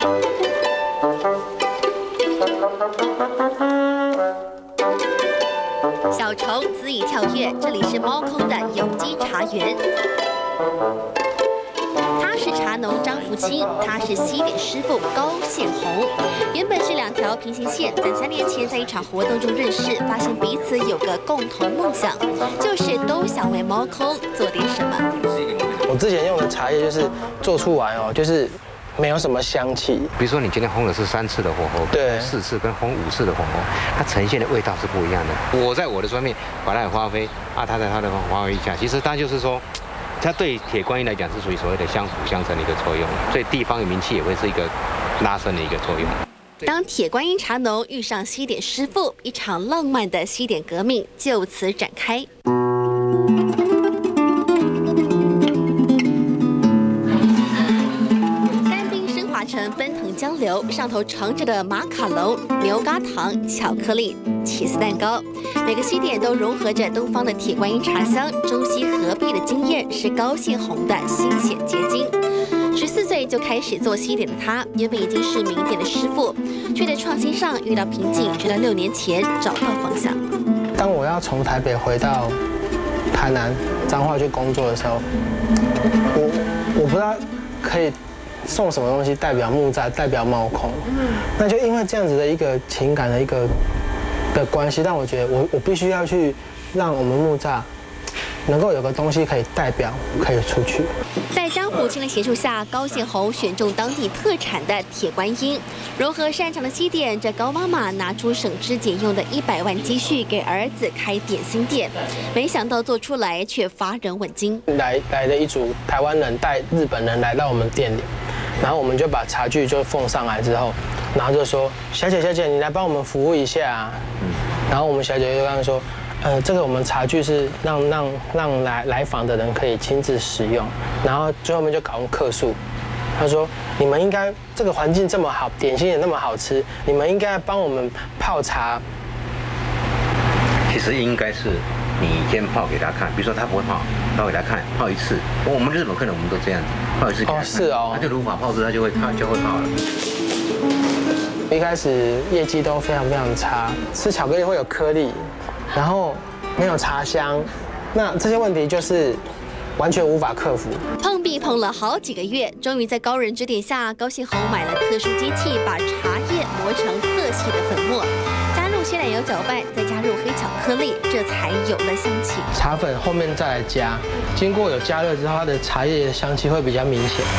小虫恣意跳跃，这里是猫空的有机茶园。他是茶农张福清，他是西点师傅高宪宏。原本是2条平行线，在3年前在一场活动中认识，发现彼此有个共同梦想，就是都想为猫空做点什么。 我之前用的茶叶就是做出来哦，就是没有什么香气。 比如说你今天烘的是3次的火候， 对 ，4次跟烘5次的火候，它呈现的味道是不一样的。我在我的专面把它发挥，他在他的发挥一下，其实它就是说。它对铁观音来讲是属于所谓的相辅相成的一个作用，所以地方的名气也会是一个拉升的一个作用。 当铁观音茶农遇上西点师傅，一场浪漫的西点革命就此展开。干冰升华成奔腾江流，上头盛着的马卡龙、牛轧糖、巧克力、起司蛋糕。每个西点都融合着东方的铁观音茶香，中西合璧的经验是高宪宏的心血结晶。14岁就开始做西点的他，原本已经是名店的师傅，却在创新上遇到瓶颈，直到6年前找到方向。 当我要从台北回到台南彰化去工作的时候，我不知道可以送什么东西代表木栅，代表猫空。那就因为这样子的一个情感的的关系，但我觉得我必须要去让我们木栅能够有个东西可以代表，可以出去。 在张福清的协助下，高宪宏选中当地特产的铁观音，融合擅长的西点。这高妈妈拿出省吃俭用的100万积蓄给儿子开点心店，没想到做出来却发人问津。 来的一组台湾人带日本人来到我们店里，然后我们就把茶具就奉上来之后。然后就说：“小姐，你来帮我们服务一下啊。”然后我们小姐就跟他说：“这个我们茶具是让来访的人可以亲自使用。”然后最后面就搞客诉，他说：“你们应该这个环境这么好，点心也那么好吃，你们应该帮我们泡茶。” 其实应该是你先泡给他看，比如说他不会泡，泡给他看，泡1次。我们日本客人我们都这样子，泡1次给他看。 是哦， 他就如法炮制，他就会泡了。 一开始业绩都非常差，吃巧克力会有颗粒，然后没有茶香，那这些问题就是完全无法克服。 碰壁碰了好几个月，终于在高人指点下，高宪宏买了特殊机器，把茶叶磨成特细的粉末，加入鲜奶油搅拌，再加入黑巧克力，这才有了香气。 茶粉后面再来加，经过有加热之后，它的茶叶的香气会比较明显。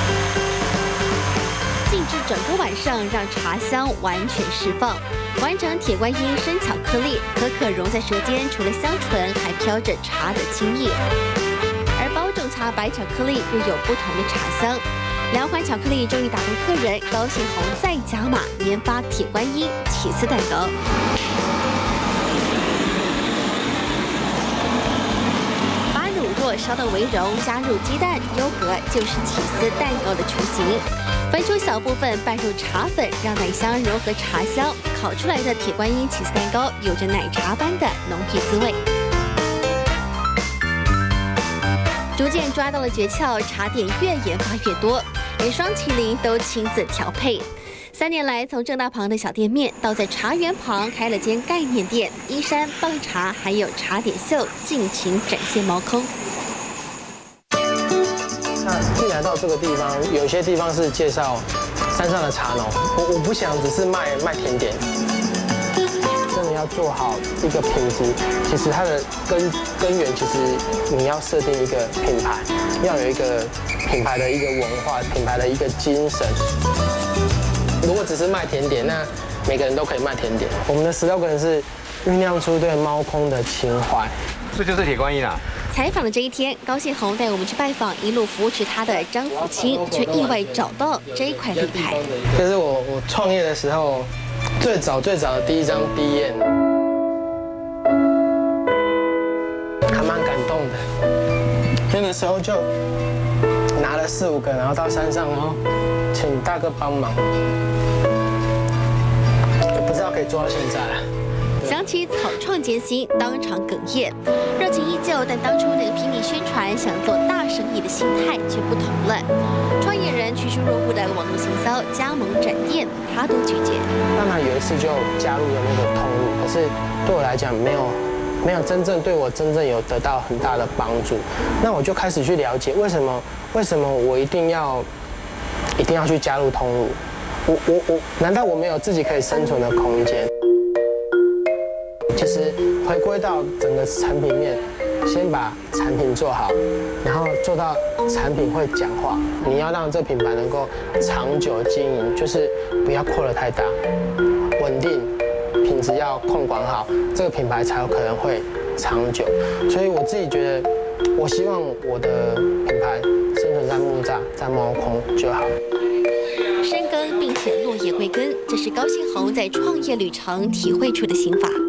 静置整个晚上，让茶香完全释放，完成铁观音生巧克力，可可融在舌尖，除了香醇，还飘着茶的清叶。而包种茶白巧克力又有不同的茶香。2款巧克力终于打动客人，高宪宏再加码研发铁观音起司蛋糕。把乳酪烧到微融，加入鸡蛋、优格，就是起司蛋糕的雏形。分出小部分拌入茶粉，让奶香融合茶香，烤出来的铁观音起司蛋糕有着奶茶般的浓郁滋味。逐渐抓到了诀窍，茶点越研发越多，连双麒麟都亲自调配。3年来，从正大旁的小店面，到在茶园旁开了间概念店，依山棒茶，还有茶点秀，尽情展现猫空。 既然到这个地方，有些地方是介绍山上的茶农，我不想只是卖甜点，真的要做好一个品质。其实它的根源，其实你要设定一个品牌，要有一个品牌的一个文化，品牌的一个精神。如果只是卖甜点，那每个人都可以卖甜点。我们的 slogan 是酝酿出对猫空的情怀。 这就是铁观音啊！ 采访的这一天，高宪宏带我们去拜访一路扶持他的张福清，却意外找到这一块立牌。 这是我创业的时候最早的第一张毕业，还蛮感动的。那个时候就拿了4、5个，然后到山上，然后请大哥帮忙，也不知道可以做到现在。 想起草创艰辛，当场哽咽。热情依旧，但当初那个拼命宣传、想做大生意的心态却不同了。创业人趋之若鹜的网络行销、加盟展店，他都拒绝。 当然有一次就加入了那个通路，可是对我来讲没有真正对我真正有得到很大的帮助。那我就开始去了解为什么我一定要去加入通路？难道我没有自己可以生存的空间？其实回归到整个产品面，先把产品做好，然后做到产品会讲话。你要让这品牌能够长久经营，就是不要扩得太大，稳定，品质要控管好，这个品牌才有可能会长久。所以我自己觉得，我希望我的品牌生存在木栅，在猫空就好。 深耕并且落叶归根，这是高新宏在创业旅程体会出的心法。